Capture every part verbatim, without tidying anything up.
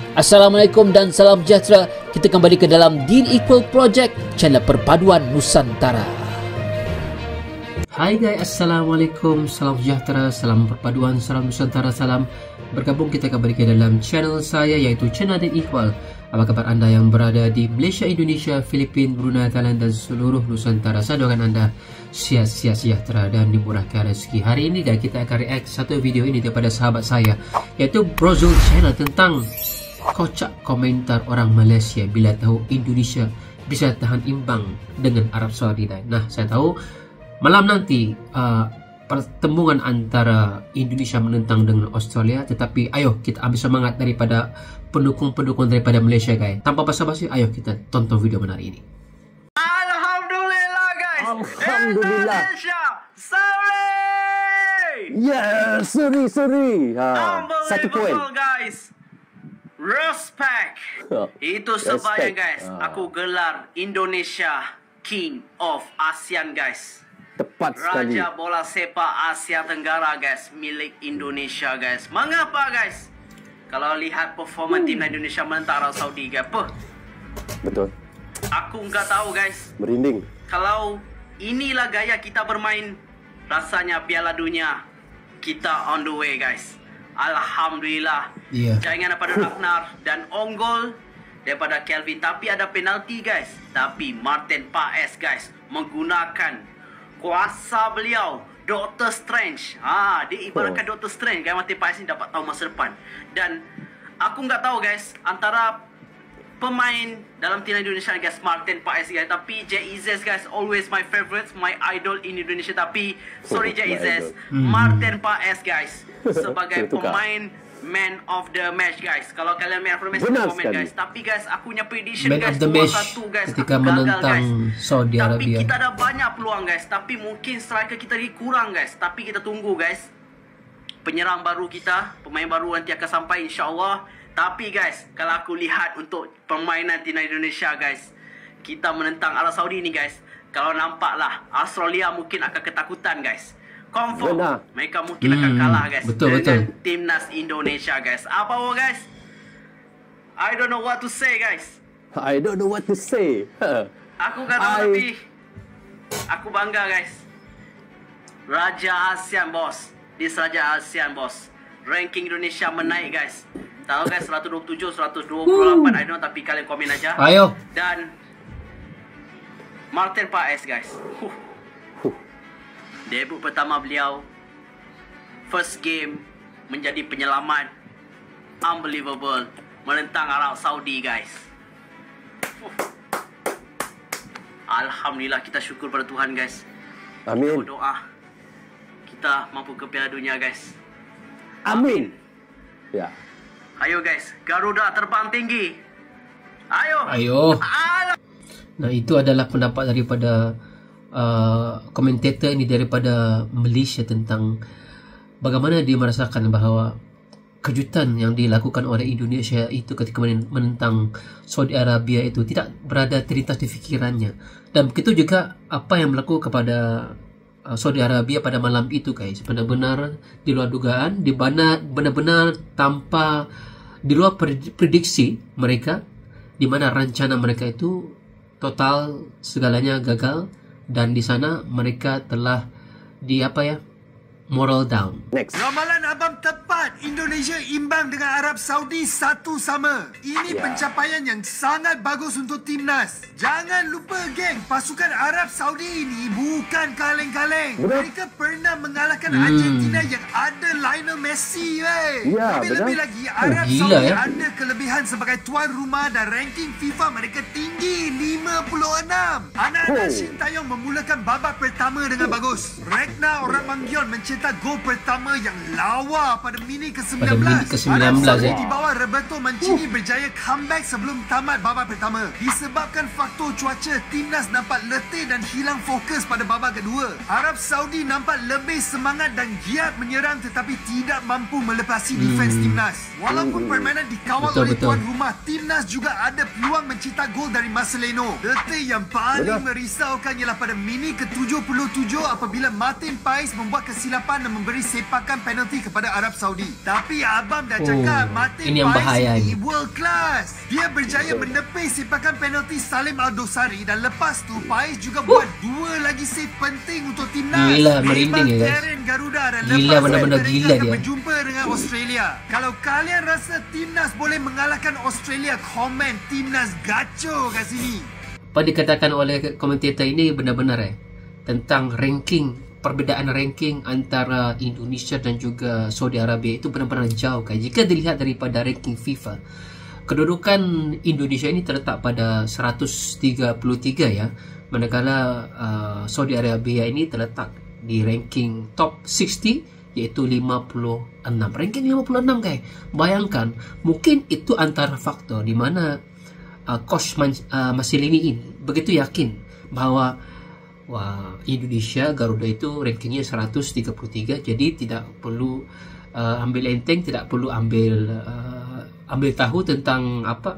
Assalamualaikum dan salam sejahtera. Kita kembali ke dalam Deal Equal Project, channel perpaduan Nusantara. Hai guys, Assalamualaikum, salam sejahtera, salam perpaduan, salam Nusantara, salam bergabung kita kembali ke dalam channel saya iaitu channel Deal Equal. Apa kabar anda yang berada di Malaysia, Indonesia, Filipina, Brunei, Thailand dan seluruh Nusantara? Saya doakan anda sihat-sihat sejahtera dan dimurahkan rezeki. Hari ini guys, kita akan react satu video ini daripada sahabat saya iaitu Brozul Channel tentang kocak komentar orang Malaysia bila tahu Indonesia bisa tahan imbang dengan Arab Saudi. Nah, saya tahu malam nanti uh, pertemuan antara Indonesia menentang dengan Australia, tetapi ayo kita ambil semangat daripada pendukung-pendukung daripada Malaysia guys. Tanpa basa-basi, ayo kita tonton video menarik ini. Alhamdulillah guys. Alhamdulillah. Indonesia, sorry. Yeah, sorry, sorry. Ha, satu poin. Guys. Respect. Itu sebabnya guys, aku gelar Indonesia King of ASEAN guys. Tepat sekali. Raja bola sepak Asia Tenggara guys, milik Indonesia guys. Mengapa guys? Kalau lihat performa tim Indonesia menentang Arab Saudi guys, apa? Betul. Aku nggak tahu guys. Merinding. Kalau inilah gaya kita bermain, rasanya Piala Dunia kita on the way guys. Alhamdulillah. Yeah. Jangan daripada Ragnar dan Onggol daripada Kelvin, tapi ada penalti guys. Tapi Martin Paes guys menggunakan kuasa beliau, Doctor Strange. Ah, dia ibaratkan oh. Doctor Strange. Guys, Martin Paes ni dapat tahu masa depan. Dan aku nggak tahu guys antara pemain dalam tim Indonesia guys, Martin Paes guys, tapi J E Z guys always my favorite, my idol in Indonesia. Tapi sorry J E Z, hmm. Martin Paes guys sebagai pemain man of the match guys. Kalau kalian man of the match, komen guys. Tapi guys, aku punya prediction man guys dua satu guys, ketika aku gagal menentang guys. Saudi Tapi Arabia. kita ada banyak peluang guys, tapi mungkin striker kita lagi kurang guys. Tapi kita tunggu guys, penyerang baru kita, pemain baru nanti akan sampai insyaAllah. Tapi guys, kalau aku lihat untuk permainan tim Indonesia guys, kita menentang Arab Saudi ni guys, kalau nampaklah Australia mungkin akan ketakutan guys. Confirm Benar. mereka mungkin hmm, akan kalah guys betul, dengan betul. timnas Indonesia guys. Apa oh guys? I don't know what to say guys. I don't know what to say. Aku kata I... tapi aku bangga guys. Raja ASEAN bos. This Raja ASEAN bos. Ranking Indonesia menaik guys. Tahu guys, seratus dua puluh tujuh, seratus dua puluh lapan, I don't know, tapi kalian komen aja. Ayo. Dan Martin Paes guys. Huh. Huh. Debut pertama beliau, first game menjadi penyelamat. Unbelievable. Menentang Arab Saudi guys. Huh. Alhamdulillah, kita syukur pada Tuhan guys. Amin. Kita berdoa kita mampu ke Piala Dunia guys. Amin. Ya. Ayo guys, Garuda terbang tinggi. Ayo. Ayo. Nah, itu adalah pendapat daripada uh, komentator ini daripada Malaysia tentang bagaimana dia merasakan bahawa kejutan yang dilakukan oleh Indonesia itu ketika menentang Saudi Arabia itu tidak berada terlintas di fikirannya. Dan begitu juga apa yang berlaku kepada uh, Saudi Arabia pada malam itu guys, benar-benar di luar dugaan, di mana benar-benar tanpa di luar prediksi mereka, di mana rencana mereka itu total segalanya gagal, dan di sana mereka telah di apa ya, moral down. Next. Ramalan abang tepat. Indonesia imbang dengan Arab Saudi satu sama. Ini yeah. pencapaian yang sangat bagus untuk timnas. Jangan lupa geng, pasukan Arab Saudi ini bukan kaleng-kaleng. Mereka pernah mengalahkan hmm. Argentina yang ada Lionel Messi. Ya, Lebih-lebih lagi Arab oh, Saudi ya? ada kelebihan sebagai tuan rumah dan ranking FIFA mereka tinggi lima puluh enam. Anak-anak oh. Shin Taeyong memulakan babak pertama dengan oh. bagus. Ragnar Orapanggion mencetak gol pertama yang lawa pada minit ke sembilan belas. Pada minit ke sembilan belas Arab Saudi eh. di bawah Roberto Mancini uh. berjaya comeback sebelum tamat babak pertama. Disebabkan faktor cuaca, timnas nampak letih dan hilang fokus pada babak kedua. Arab Saudi nampak lebih semangat dan giat menyerang tetapi tidak mampu melepasi hmm. defense timnas. Walaupun permainan dikawal betul, oleh betul. tuan rumah, timnas juga ada peluang mencetak gol dari Marcelino. Detik yang paling betul. merisaukan ialah pada minit ke tujuh puluh tujuh apabila Martin Paes membuat kesilapan dan memberi sepakan penalti kepada Arab Saudi. Tapi abang dah cakap oh, Martin Paes bahaya sini ni. world class. Dia berjaya menepis sepakan penalti Salim Aldosari dan lepas tu Paes juga buat dua lagi save penting untuk timnas. Gila, merinding ya, guys. Karen Garuda dan Gila, lepas benar-benar mereka gila akan dia. berjumpa dengan Australia. Kalau kalian rasa timnas boleh mengalahkan Australia, komen timnas gaco kat sini. Apa dikatakan oleh komentator ini benar-benar eh tentang ranking, perbezaan ranking antara Indonesia dan juga Saudi Arabia itu benar-benar jauh kan. Jika dilihat daripada ranking FIFA, kedudukan Indonesia ini terletak pada seratus tiga puluh tiga ya, manakala uh, Saudi Arabia ini terletak di ranking top enam puluh iaitu lima puluh enam. Ranking lima puluh enam guys. Bayangkan, mungkin itu antara faktor di mana uh, coach uh, Marcelini ini begitu yakin bahawa wah, Indonesia Garuda itu rankingnya seratus tiga puluh tiga, jadi tidak perlu uh, ambil enteng, tidak perlu ambil uh, ambil tahu tentang apa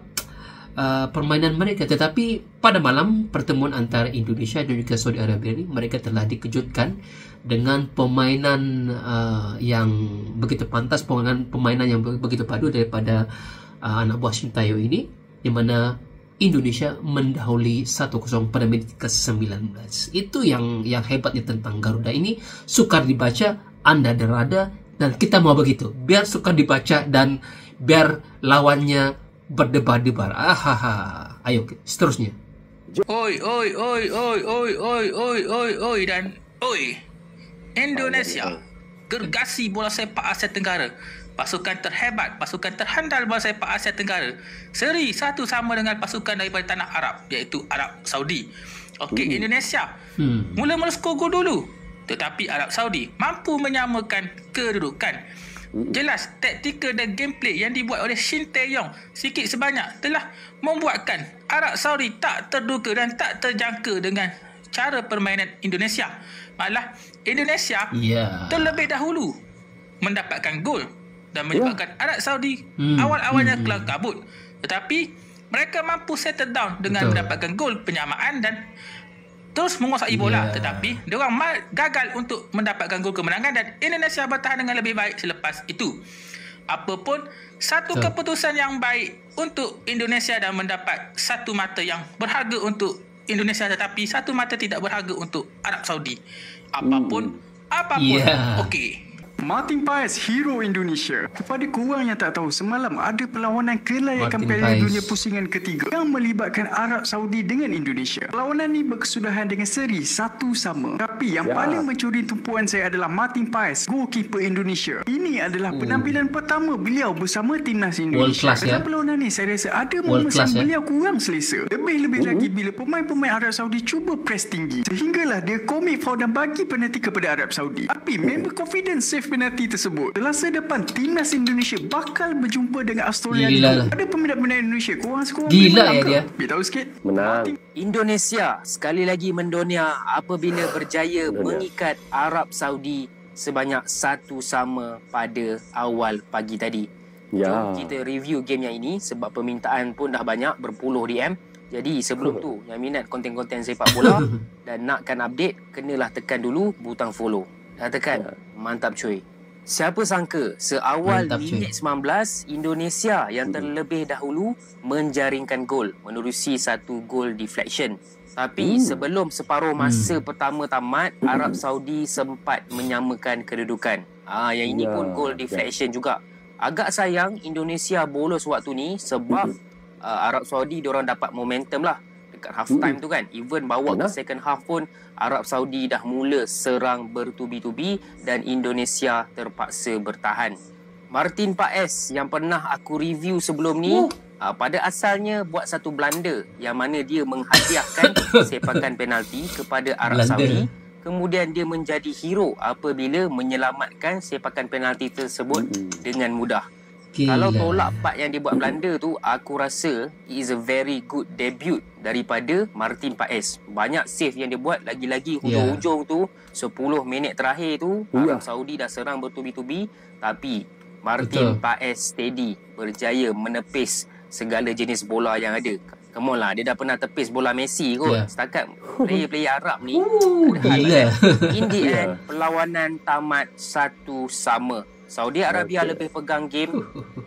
uh, permainan mereka. Tetapi pada malam pertemuan antara Indonesia dan juga Saudi Arabia ini, mereka telah dikejutkan dengan permainan uh, yang begitu pantas, permainan permainan yang begitu padu daripada uh, anak buah Sintayong ini, di mana Indonesia mendahului satu kosong pada menit ke sembilan belas. Itu yang yang hebatnya tentang Garuda ini. Sukar dibaca, anda derada, dan kita mau begitu. Biar sukar dibaca dan biar lawannya berdebar-debar. Ahaha. Ayo, seterusnya. Oi, oi, oi, oi, oi, oi, oi, oi, oi, dan oi. Indonesia, gergasi bola sepak Asia Tenggara. Pasukan terhebat, pasukan terhandal bola sepak Asia Tenggara. Seri satu sama dengan pasukan daripada tanah Arab, iaitu Arab Saudi. Okey, uh. Indonesia hmm. mula-mula skor gol dulu, tetapi Arab Saudi mampu menyamakan kedudukan. Jelas, taktikal dan gameplay yang dibuat oleh Shin Tae-yong sikit sebanyak telah membuatkan Arab Saudi tak terduga dan tak terjangka dengan cara permainan Indonesia. Malah, Indonesia yeah. terlebih dahulu mendapatkan gol dan menyebabkan yeah. Arab Saudi hmm. awal-awalnya hmm. kelam kabut. Tetapi mereka mampu settle down dengan Betul. mendapatkan gol penyamaan dan terus menguasai bola. Yeah. Tetapi diorang gagal untuk mendapatkan gol kemenangan dan Indonesia bertahan dengan lebih baik selepas itu. Apapun, satu Betul. keputusan yang baik untuk Indonesia dan mendapat satu mata yang berharga untuk Indonesia, tetapi satu mata tidak berharga untuk Arab Saudi. Apapun, mm. apapun, yeah. okey. Martin Paes, hero Indonesia. Kepada korang yang tak tahu, semalam ada perlawanan kelayakan Piala Dunia pusingan ketiga yang melibatkan Arab Saudi dengan Indonesia. Perlawanan ni berkesudahan dengan seri satu sama. Tapi yang ya. paling mencuri tumpuan saya adalah Martin Paes, goalkeeper Indonesia. Ini adalah penampilan hmm. pertama beliau bersama timnas Indonesia. Dalam ya? perlawanan ni saya rasa ada momen yang beliau ya? kurang selesa. Lebih-lebih uh-huh. lagi bila pemain-pemain Arab Saudi cuba press tinggi, sehinggalah dia commit foul dan bagi penalti kepada Arab Saudi. Tapi member confidence save penalti tersebut. Selasa depan timnas Indonesia bakal berjumpa dengan Australia. Gila. Ada peminat-peminat Indonesia. Korang sekorang Gila ya dia. Beritahu sikit. Menang. Indonesia sekali lagi mendonia apabila berjaya mendonia. mengikat Arab Saudi sebanyak satu sama pada awal pagi tadi. Ya. Jom kita review game yang ini sebab permintaan pun dah banyak, berpuluh D M. Jadi sebelum tu yang minat konten-konten sepak bola dan nakkan update, kenalah tekan dulu butang follow. Dah tekan? Ya. Mantap cuy. Siapa sangka seawal Mantap, minit sembilan belas Indonesia yang terlebih dahulu menjaringkan gol menerusi satu gol deflection. Tapi hmm. sebelum separuh masa hmm. pertama tamat, Arab Saudi sempat menyamakan kedudukan. Ah, yang ini ya. pun gol deflection ya. juga. Agak sayang Indonesia bolos waktu ni sebab uh, Arab Saudi diorang dapat momentum lah dekat half time hmm. tu kan. Even bawa ke second half pun Arab Saudi dah mula serang bertubi-tubi dan Indonesia terpaksa bertahan. Martin Paes yang pernah aku review sebelum ni uh. uh, pada asalnya buat satu blunder yang mana dia menghadiahkan sepakan penalti kepada Arab blunder. Saudi. Kemudian dia menjadi hero apabila menyelamatkan sepakan penalti tersebut mm. dengan mudah. Gila. Kalau tolak part yang dia buat blunder tu, aku rasa it is a very good debut daripada Martin Paes. Banyak save yang dia buat, lagi-lagi hujung-hujung yeah. tu sepuluh minit terakhir tu yeah. Arab Saudi dah serang bertubi-tubi, tapi Martin Betul. Paes steady, berjaya menepis segala jenis bola yang ada. Come on lah, dia dah pernah tepis bola Messi kot. Yeah. Setakat player-player Arab ni Ooh, ada gila. In the end, perlawanan tamat satu sama. Saudi Arabia okay. lebih pegang game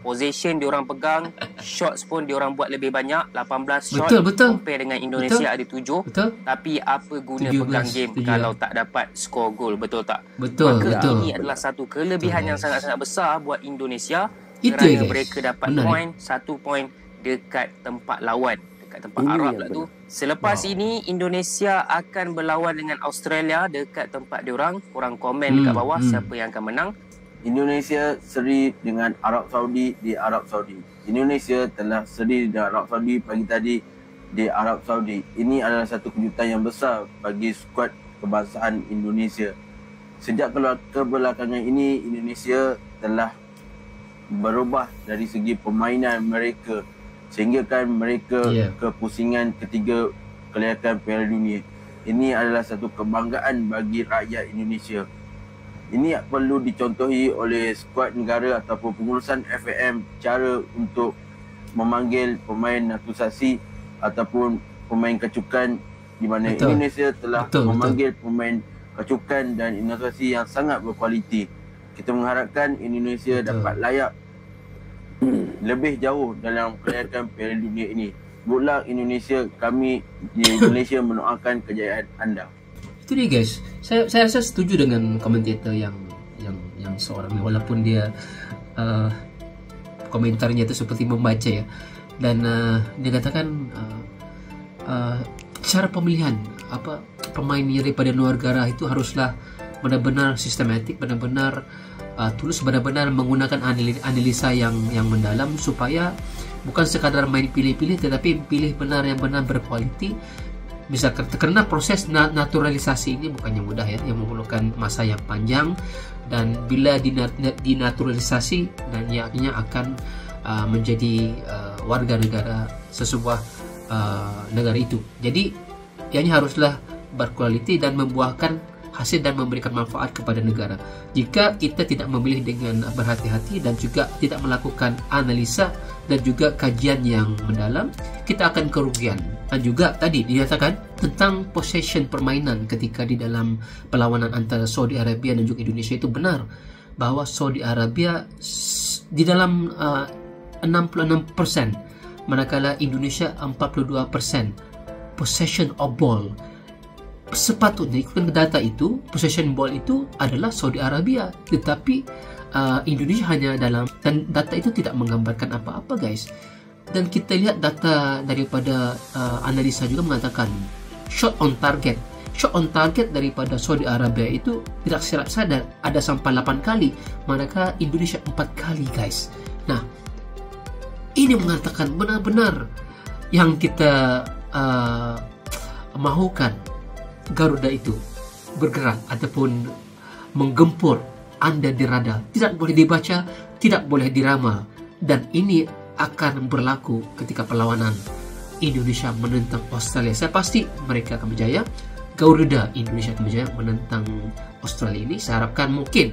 possession diorang pegang, shots pun diorang buat lebih banyak, lapan belas shot. Betul, betul. Compare dengan Indonesia betul. ada tujuh. Betul. Tapi apa guna tujuh belas, pegang game tujuh. kalau tak dapat skor gol, betul tak? Betul, Maka betul. ini adalah satu kelebihan betul, yang sangat-sangat besar buat Indonesia. Itu kerana guys. mereka dapat Benar, point, satu point dekat tempat lawan, dekat tempat Ini Arab yang lah benar. tu. Selepas Wow. ini Indonesia akan berlawan dengan Australia dekat tempat diorang. Korang komen Hmm, dekat bawah hmm. siapa yang akan menang. Indonesia seri dengan Arab Saudi di Arab Saudi. Indonesia telah seri dengan Arab Saudi pagi tadi di Arab Saudi. Ini adalah satu kejutan yang besar bagi skuad kebangsaan Indonesia. Sejak kebelakangan ini, Indonesia telah berubah dari segi permainan mereka sehingga kan mereka Yeah. kepusingan ketiga kelayakan Piala Dunia. Ini adalah satu kebanggaan bagi rakyat Indonesia. Ini perlu dicontohi oleh skuad negara ataupun pengurusan F A M cara untuk memanggil pemain naturalisasi ataupun pemain kecukan di mana Betul. Indonesia telah Betul, memanggil betul. pemain kecukan dan naturalisasi yang sangat berkualiti. Kita mengharapkan Indonesia Betul. dapat layak lebih jauh dalam kelayakan Piala Dunia ini. Good luck Indonesia, kami di Malaysia mendoakan kejayaan anda. Itu dia guys. Saya saya rasa setuju dengan komentator yang yang yang seorang ni, walaupun dia uh, komentarnya itu seperti membaca ya. Dan uh, dia katakan uh, uh, cara pemilihan apa pemain daripada luar negara itu haruslah benar-benar sistematik, benar-benar uh, tulus, benar-benar menggunakan analisa yang yang mendalam supaya bukan sekadar main pilih-pilih tetapi pilih benar yang benar berkualiti. Bisa kerana proses naturalisasi ini bukannya mudah ya, yang memerlukan masa yang panjang, dan bila dinaturalisasi dan ianya akan uh, menjadi uh, warga negara sesebuah uh, negara itu. Jadi ianya haruslah berkualiti dan membuahkan hasil dan memberikan manfaat kepada negara. Jika kita tidak memilih dengan berhati-hati dan juga tidak melakukan analisa dan juga kajian yang mendalam, kita akan kerugian. Dan juga tadi dinyatakan tentang possession permainan ketika di dalam perlawanan antara Saudi Arabia dan juga Indonesia, itu benar bahawa Saudi Arabia di dalam uh, enam puluh enam peratus manakala Indonesia empat puluh dua peratus possession of ball. Sepatutnya ikutkan data itu, possession ball itu adalah Saudi Arabia, tetapi uh, Indonesia hanya dalam, dan data itu tidak menggambarkan apa-apa guys. Dan kita lihat data daripada uh, analisa juga mengatakan shot on target shot on target daripada Saudi Arabia itu tidak silap saya ada sampai lapan kali, manakala Indonesia empat kali guys. Nah, ini mengatakan benar-benar yang kita uh, mahukan Garuda itu bergerak ataupun menggempur anda di radar. Tidak boleh dibaca, tidak boleh diramal, dan ini akan berlaku ketika perlawanan Indonesia menentang Australia. Saya pasti mereka akan berjaya. Garuda Indonesia akan berjaya menentang Australia ini. Saya harapkan mungkin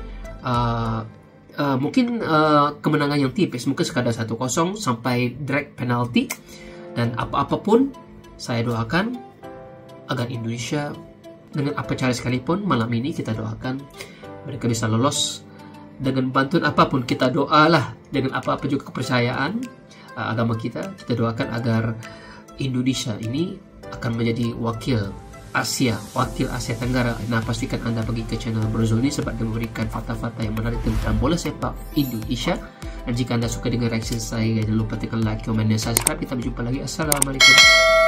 uh, uh, mungkin uh, kemenangan yang tipis, mungkin sekadar satu kosong sampai direct penalti, dan apa-apa pun saya doakan agar Indonesia dengan apa cara sekalipun malam ini kita doakan mereka bisa lolos. Dengan bantuan apapun kita doalah, dengan apa-apa juga kepercayaan uh, agama kita, kita doakan agar Indonesia ini akan menjadi wakil Asia, wakil Asia Tenggara. Nah, pastikan anda pergi ke channel Berzoni sebab dia memberikan fakta-fakta yang menarik tentang bola sepak Indonesia. Dan jika anda suka dengan reaction saya, jangan lupa tekan like, komen dan subscribe. Kita berjumpa lagi. Assalamualaikum.